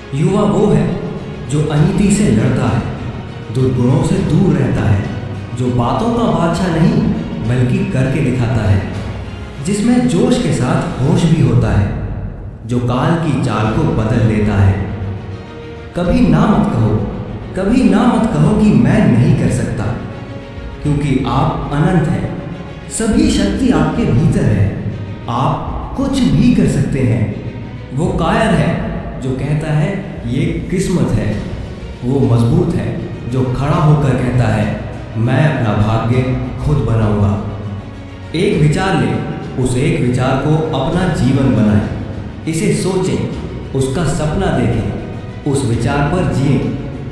युवा वो है जो अनीति से लड़ता है, दुर्गुणों से दूर रहता है, जो बातों का बादशाह नहीं बल्कि करके दिखाता है, जिसमें जोश के साथ होश भी होता है, जो काल की चाल को बदल देता है। कभी ना मत कहो, कभी ना मत कहो कि मैं नहीं कर सकता, क्योंकि आप अनंत हैं। सभी शक्ति आपके भीतर है, आप कुछ भी कर सकते हैं। वो कायर है जो कहता है ये किस्मत है, वो मजबूत है जो खड़ा होकर कहता है मैं अपना भाग्य खुद बनाऊंगा। एक विचार ले, उस एक विचार को अपना जीवन बनाएं, इसे सोचें, उसका सपना देखें, उस विचार पर जिएं।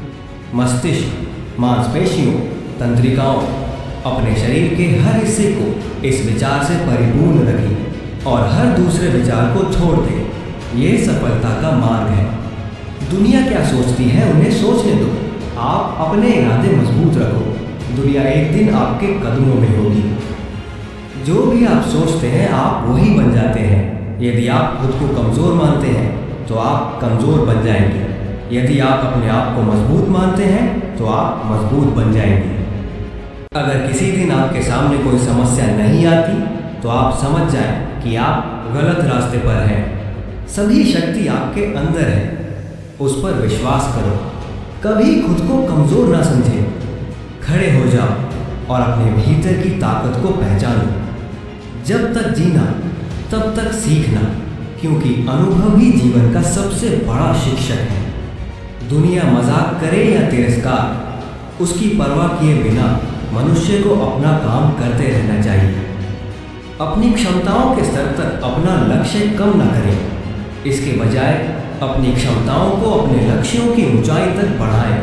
मस्तिष्क, मांसपेशियों, तंत्रिकाओं, अपने शरीर के हर हिस्से को इस विचार से परिपूर्ण रखें और हर दूसरे विचार को छोड़ दें। ये सफलता का मार्ग है। दुनिया क्या सोचती है उन्हें सोचने दो, आप अपने इरादे मजबूत रखो। दुनिया एक दिन आपके कदमों में होगी। जो भी आप सोचते हैं आप वही बन जाते हैं। यदि आप खुद को कमज़ोर मानते हैं तो आप कमज़ोर बन जाएंगे। यदि आप अपने आप को मजबूत मानते हैं तो आप मजबूत बन जाएंगे। अगर किसी दिन आपके सामने कोई समस्या नहीं आती तो आप समझ जाएं कि आप गलत रास्ते पर हैं। सभी शक्ति आपके अंदर है, उस पर विश्वास करो। कभी खुद को कमज़ोर ना समझें। खड़े हो जाओ और अपने भीतर की ताकत को पहचानो। जब तक जीना तब तक सीखना, क्योंकि अनुभव ही जीवन का सबसे बड़ा शिक्षक है। दुनिया मजाक करे या तिरस्कार, उसकी परवाह किए बिना मनुष्य को अपना काम करते रहना चाहिए। अपनी क्षमताओं के स्तर तक अपना लक्ष्य कम न करें, इसके बजाय अपनी क्षमताओं को अपने लक्ष्यों की ऊंचाई तक बढ़ाएं।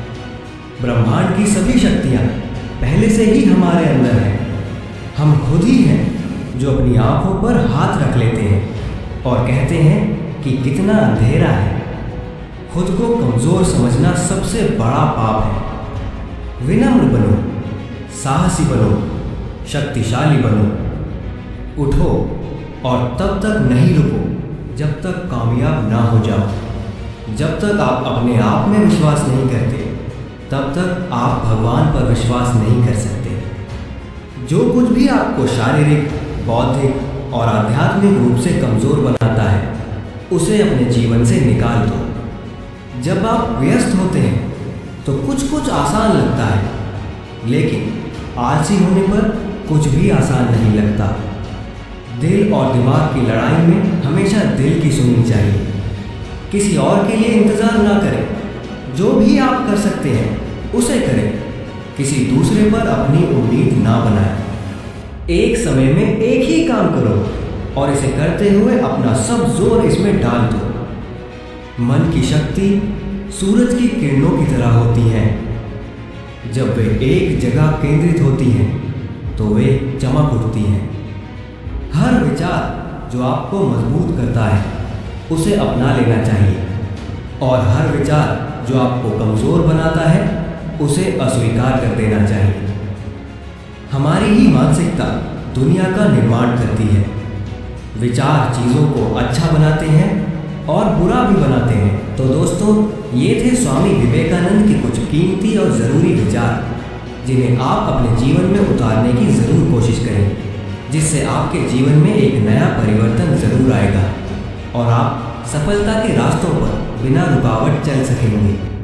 ब्रह्मांड की सभी शक्तियां पहले से ही हमारे अंदर हैं। हम खुद ही हैं जो अपनी आंखों पर हाथ रख लेते हैं और कहते हैं कि कितना अंधेरा है। खुद को कमज़ोर समझना सबसे बड़ा पाप है। विनम्र बनो, साहसी बनो, शक्तिशाली बनो। उठो और तब तक नहीं रुको जब तक कामयाब ना हो जाओ। जब तक आप अपने आप में विश्वास नहीं करते तब तक आप भगवान पर विश्वास नहीं कर सकते। जो कुछ भी आपको शारीरिक, बौद्धिक और आध्यात्मिक रूप से कमज़ोर बनाता है उसे अपने जीवन से निकाल दो। जब आप व्यस्त होते हैं तो कुछ कुछ आसान लगता है, लेकिन आलसी होने पर कुछ भी आसान नहीं लगता। दिल और दिमाग की लड़ाई में हमेशा दिल की सुननी चाहिए। किसी और के लिए इंतज़ार ना करें। जो भी आप कर सकते हैं उसे करें। किसी दूसरे पर अपनी उम्मीद ना बनाएं। एक समय में एक ही काम करो और इसे करते हुए अपना सब जोर इसमें डाल दो। मन की शक्ति सूरज की किरणों की तरह होती है। जब वे एक जगह केंद्रित होती हैं तो वे चमक उठती हैं। हर विचार जो आपको मजबूत करता है उसे अपना लेना चाहिए, और हर विचार जो आपको कमज़ोर बनाता है उसे अस्वीकार कर देना चाहिए। हमारी ही मानसिकता दुनिया का निर्माण करती है। विचार चीज़ों को अच्छा बनाते हैं और बुरा भी बनाते हैं। तो दोस्तों, ये थे स्वामी विवेकानंद के कुछ कीमती और ज़रूरी विचार, जिन्हें आप अपने जीवन में उतारने की ज़रूर कोशिश करें, जिससे आपके जीवन में एक नया परिवर्तन ज़रूर आएगा और आप सफलता के रास्तों पर बिना रुकावट चल सकेंगे।